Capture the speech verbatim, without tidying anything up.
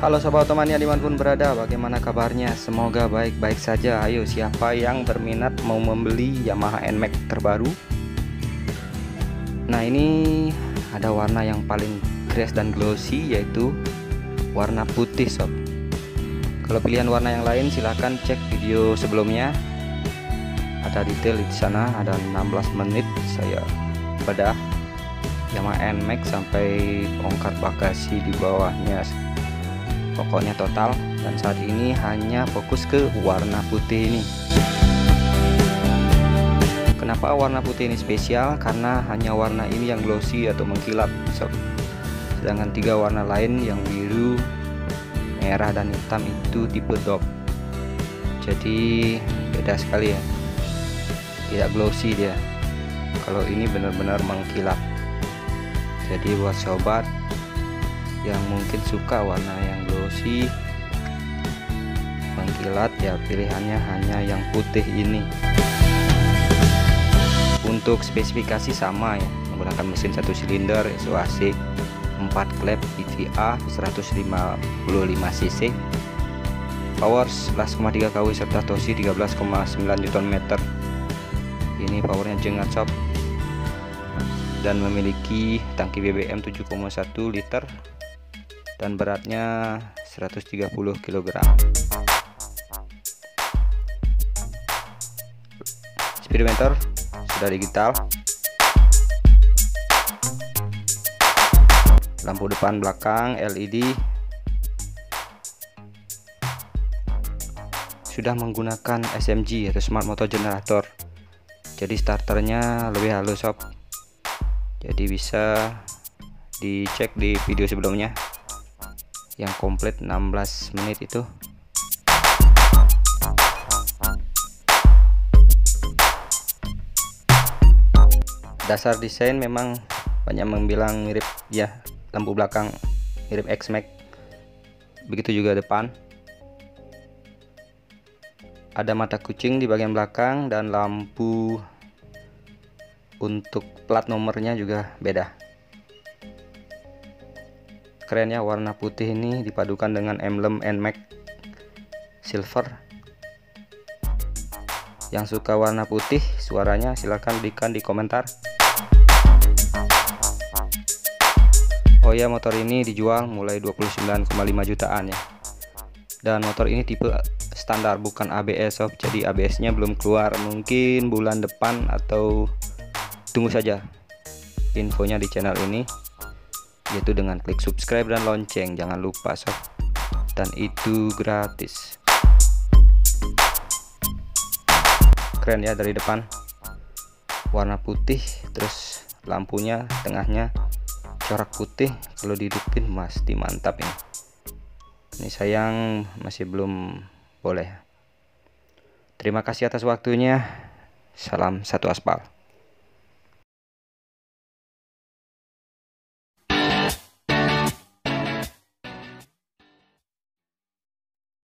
Halo Sobat Otomania dimanapun berada, bagaimana kabarnya? Semoga baik-baik saja. Ayo, siapa yang berminat mau membeli Yamaha N Max terbaru? Nah, ini ada warna yang paling crash dan glossy, yaitu warna putih sob. Kalau pilihan warna yang lain silahkan cek video sebelumnya, ada detail di sana. Ada enam belas menit saya bedah Yamaha N Max sampai bongkar bagasi di bawahnya, pokoknya total. Dan saat ini hanya fokus ke warna putih ini. Kenapa warna putih ini spesial? Karena hanya warna ini yang glossy atau mengkilap sob. Sedangkan tiga warna lain yang biru, merah, dan hitam itu tipe dop. Jadi beda sekali ya, tidak glossy dia. Kalau ini benar-benar mengkilap. Jadi buat sobat yang mungkin suka warna yang glossy mengkilat, ya pilihannya hanya yang putih ini. Untuk spesifikasi sama ya, menggunakan mesin satu silinder S O A C empat klep I V A seratus lima puluh lima cc, power sebelas koma tiga kilowatt serta torsi tiga belas koma sembilan newton meter. Ini powernya jengat sob, dan memiliki tangki B B M tujuh koma satu liter dan beratnya seratus tiga puluh kilogram. Speedometer sudah digital. Lampu depan belakang L E D. Sudah menggunakan S M G atau Smart Motor Generator. Jadi starternya lebih halus sob. Jadi bisa dicek di video sebelumnya yang komplit enam belas menit itu. Dasar desain memang banyak yang bilang mirip ya, lampu belakang mirip X Max, begitu juga depan. Ada mata kucing di bagian belakang dan lampu untuk plat nomornya juga beda. Keren ya, warna putih ini dipadukan dengan emblem N Max silver. Yang suka warna putih suaranya silahkan berikan di komentar. Oh ya, motor ini dijual mulai dua puluh sembilan koma lima jutaan ya. Dan motor ini tipe standar, bukan A B S sob. Jadi A B S nya belum keluar, mungkin bulan depan atau tunggu saja infonya di channel ini, yaitu dengan klik subscribe dan lonceng, jangan lupa sob, dan itu gratis. Keren ya dari depan, warna putih, terus lampunya tengahnya corak putih. Kalau dihidupin pasti mantap ini. Ini sayang masih belum boleh. Terima kasih atas waktunya. Salam satu aspal.